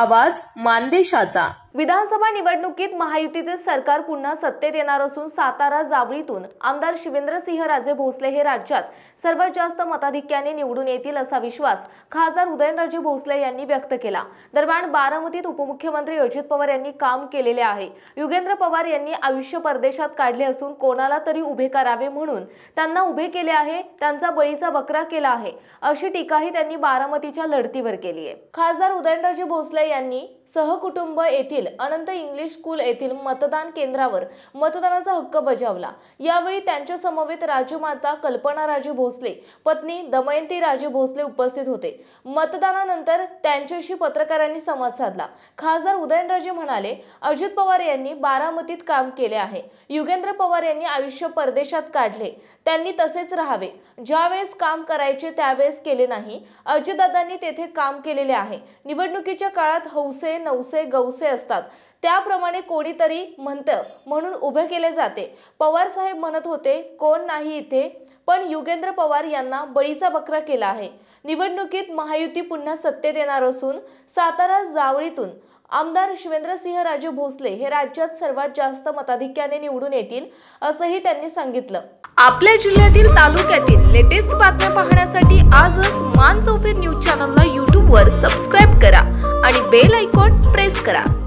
आवाज मानदेशाचा। विधानसभा निवडणुकीत महायुतीचे सरकार पुन्हा सत्तेत येणार असून सातारा जावळीतून आमदार शिवेंद्रसिंहराजे भोसले हे राज्यात सर्वात जास्त मताधिक्याने निवडून येतील असा विश्वास खासदार उदयनराजे भोसले यांनी व्यक्त केला। दरम्यान बारामतीत उपमुख्यमंत्री अजित पवार यांनी काम केलेले आहे। युगेंद्र पवार यांनी आयुष्य परदेशात काढले असून कोणाला तरी उभे करावे म्हणून त्यांना उभे केले आहे, त्यांचा बळीचा बकरा केला आहे अशी टीकाही त्यांनी बारामतीच्या लढतीवर केली आहे। खासदार उदयनराजे भोसले यांनी सहकुटुंब येथील अनंत इंग्लिश स्कूल येथील मतदान केंद्रावर मतदानाचा हक्क बजावला। यावेळी त्यांच्या समवेत राजमाता कल्पना राजे भोसले, पत्नी दमयंती राजे भोसले उपस्थित होते। मतदानानंतर त्यांच्याशी पत्रकारांनी संवाद साधला। खासदार उदयनराजे म्हणाले, अजित पवार यांनी बारामतीत काम केले आहे। युगेंद्र पवार यांनी आयुष्य परदेशात काढले, त्यांनी तसेच राहावे। ज्यावेळेस काम करायचे त्यावेळेस केले नाही। अजितदादांनी तेथे काम केलेले आहे। निवडणुकीच्या काळात हौसे नवसे गौसे असतात, त्याप्रमाणे कोणीतरी म्हणतं म्हणून उभे केले जाते। पवार साहेब म्हणत होते कोण नाही इथे, पण युगेंद्र पवार यांना बळीचा बकरा केला आहे। निवडणुकीत महायुती पुन्हा सत्तेत येणार असून सातारा जावळीतून आमदार शिवेंद्रसिंहराजे भोसले हे राज्यात सर्वात जास्त मताधिक्याने निवडून येतील असंही त्यांनी सांगितलं। आपल्या जिल्ह्यातील तालुक्यातील लेटेस्ट बातम्या पाहण्यासाठी आजच मान चौफेर न्यूज चॅनलला YouTube वर सबस्क्राइब करा आणि बेल आयकॉन प्रेस करा।